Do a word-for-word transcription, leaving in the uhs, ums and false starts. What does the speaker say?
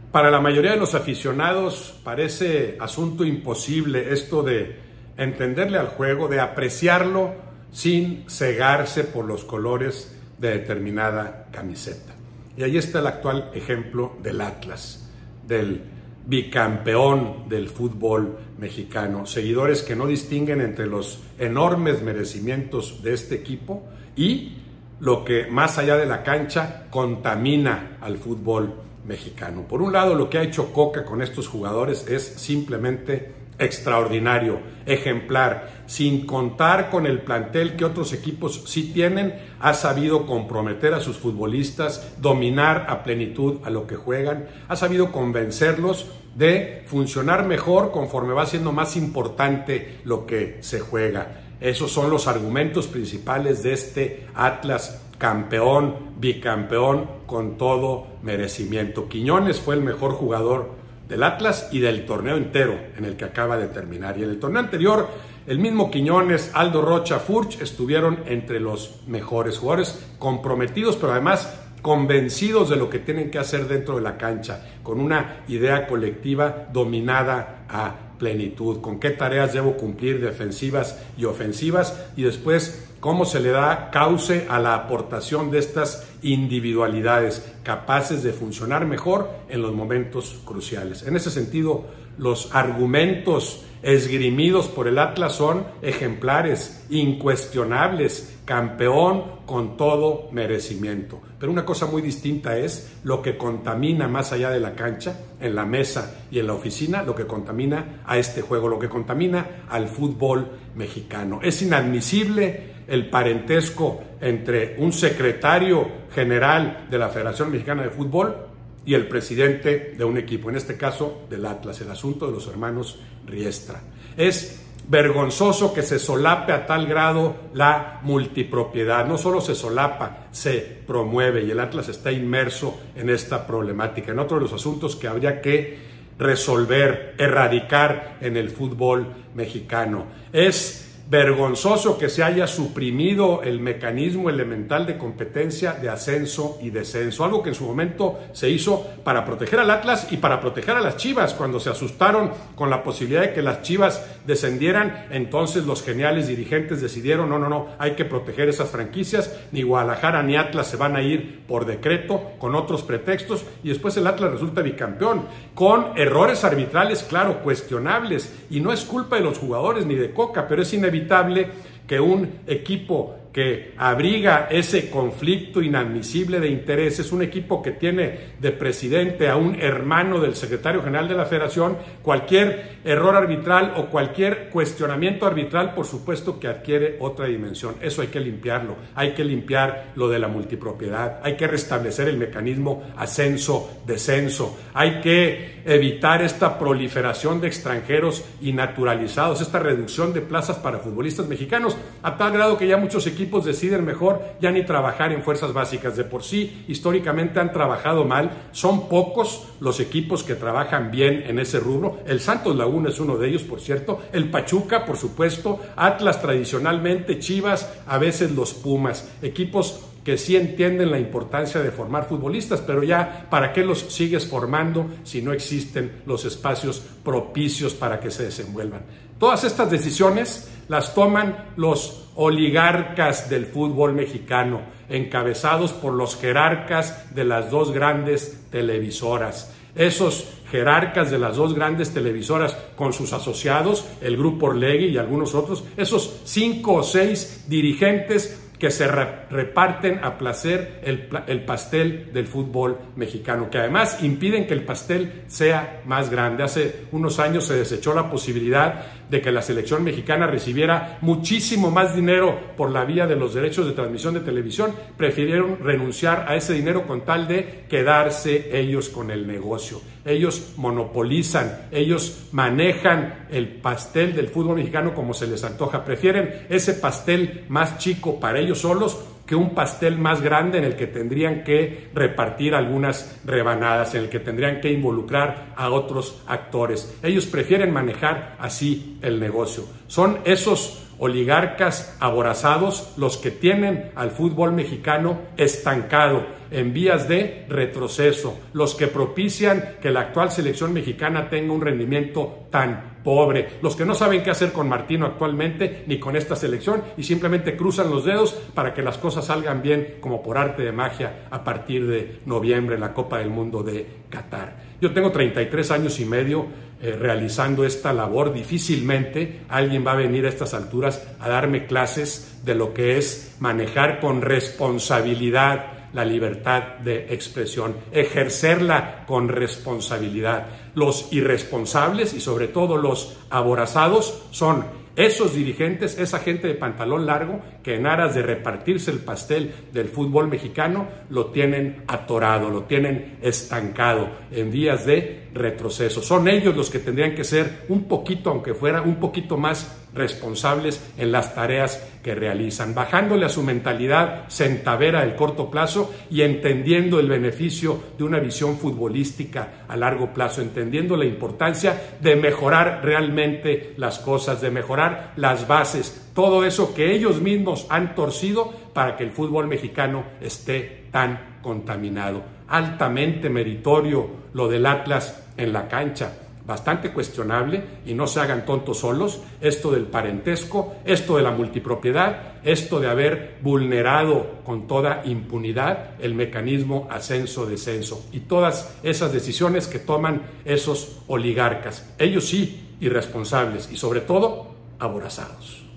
Para la mayoría de los aficionados parece asunto imposible esto de entenderle al juego, de apreciarlo sin cegarse por los colores de determinada camiseta. Y ahí está el actual ejemplo del Atlas, del bicampeón del fútbol mexicano. Seguidores que no distinguen entre los enormes merecimientos de este equipo y lo que más allá de la cancha contamina al fútbol mexicano. Por un lado, lo que ha hecho Coca con estos jugadores es simplemente extraordinario, ejemplar. Sin contar con el plantel que otros equipos sí tienen, ha sabido comprometer a sus futbolistas, dominar a plenitud a lo que juegan, ha sabido convencerlos de funcionar mejor conforme va siendo más importante lo que se juega. Esos son los argumentos principales de este Atlas campeón, bicampeón, con todo merecimiento. Quiñones fue el mejor jugador del Atlas y del torneo entero en el que acaba de terminar. Y en el torneo anterior, el mismo Quiñones, Aldo Rocha, Furch estuvieron entre los mejores jugadores, comprometidos, pero además convencidos de lo que tienen que hacer dentro de la cancha, con una idea colectiva dominada a plenitud, con qué tareas debo cumplir defensivas y ofensivas, y después cómo se le da cauce a la aportación de estas individualidades capaces de funcionar mejor en los momentos cruciales. En ese sentido, los argumentos esgrimidos por el Atlas son ejemplares, incuestionables, campeón con todo merecimiento. Pero una cosa muy distinta es lo que contamina más allá de la cancha, en la mesa y en la oficina, lo que contamina a este juego, lo que contamina al fútbol mexicano. Es inadmisible el parentesco entre un secretario general de la Federación Mexicana de Fútbol y el presidente de un equipo, en este caso del Atlas, el asunto de los hermanos Riestra. Es vergonzoso que se solape a tal grado la multipropiedad. No solo se solapa, se promueve, y el Atlas está inmerso en esta problemática, en otro de los asuntos que habría que resolver, erradicar en el fútbol mexicano. Es vergonzoso que se haya suprimido el mecanismo elemental de competencia de ascenso y descenso, algo que en su momento se hizo para proteger al Atlas y para proteger a las Chivas. Cuando se asustaron con la posibilidad de que las Chivas descendieran, entonces los geniales dirigentes decidieron, no, no, no, hay que proteger esas franquicias, ni Guadalajara ni Atlas se van a ir por decreto con otros pretextos, y después el Atlas resulta bicampeón, con errores arbitrales, claro, cuestionables, y no es culpa de los jugadores ni de Coca, pero es inevitable que un equipo que abriga ese conflicto inadmisible de intereses, un equipo que tiene de presidente a un hermano del secretario general de la Federación, cualquier error arbitral o cualquier cuestionamiento arbitral, por supuesto que adquiere otra dimensión. Eso hay que limpiarlo, hay que limpiar lo de la multipropiedad, hay que restablecer el mecanismo ascenso-descenso, hay que evitar esta proliferación de extranjeros y naturalizados, esta reducción de plazas para futbolistas mexicanos, a tal grado que ya muchos equipos equipos deciden mejor ya ni trabajar en fuerzas básicas. De por sí, históricamente han trabajado mal. Son pocos los equipos que trabajan bien en ese rubro. El Santos Laguna es uno de ellos, por cierto. El Pachuca, por supuesto. Atlas tradicionalmente. Chivas, a veces los Pumas. Equipos que sí entienden la importancia de formar futbolistas, pero ya, ¿para qué los sigues formando si no existen los espacios propicios para que se desenvuelvan? Todas estas decisiones las toman los oligarcas del fútbol mexicano, encabezados por los jerarcas de las dos grandes televisoras. Esos jerarcas de las dos grandes televisoras con sus asociados, el Grupo Orlegui y algunos otros, esos cinco o seis dirigentes que se reparten a placer el, el pastel del fútbol mexicano, que además impiden que el pastel sea más grande. Hace unos años se desechó la posibilidad de que la selección mexicana recibiera muchísimo más dinero por la vía de los derechos de transmisión de televisión. Prefirieron renunciar a ese dinero con tal de quedarse ellos con el negocio. Ellos monopolizan, ellos manejan el pastel del fútbol mexicano como se les antoja. Prefieren ese pastel más chico para ellos solos que un pastel más grande en el que tendrían que repartir algunas rebanadas, en el que tendrían que involucrar a otros actores. Ellos prefieren manejar así el negocio. Son esos oligarcas aborazados los que tienen al fútbol mexicano estancado, en vías de retroceso, los que propician que la actual selección mexicana tenga un rendimiento tan pobre, los que no saben qué hacer con Martino actualmente ni con esta selección y simplemente cruzan los dedos para que las cosas salgan bien como por arte de magia a partir de noviembre en la Copa del Mundo de Qatar. Yo tengo treinta y tres años y medio eh, realizando esta labor. Difícilmente alguien va a venir a estas alturas a darme clases de lo que es manejar con responsabilidad la libertad de expresión, ejercerla con responsabilidad. Los irresponsables y sobre todo los aborazados son esos dirigentes, esa gente de pantalón largo que en aras de repartirse el pastel del fútbol mexicano lo tienen atorado, lo tienen estancado en vías de retroceso. Son ellos los que tendrían que ser un poquito, aunque fuera un poquito más responsables en las tareas que realizan, bajándole a su mentalidad centavera del corto plazo y entendiendo el beneficio de una visión futbolística a largo plazo, entendiendo la importancia de mejorar realmente las cosas, de mejorar las bases, todo eso que ellos mismos han torcido para que el fútbol mexicano esté tan contaminado. Altamente meritorio lo del Atlas en la cancha. Bastante cuestionable, y no se hagan tontos solos, esto del parentesco, esto de la multipropiedad, esto de haber vulnerado con toda impunidad el mecanismo ascenso-descenso y todas esas decisiones que toman esos oligarcas, ellos sí irresponsables y sobre todo aborazados.